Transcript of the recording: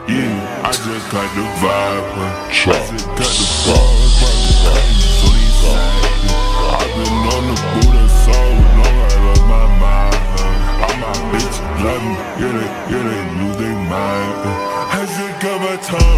Yeah, I just got the vibe, huh? I just got the bars, my brain, so excited. I've been on the Buddha soul, long I lost my mind, huh? All my bitches love me, yeah, they lose their mind, huh? I just got my tongue.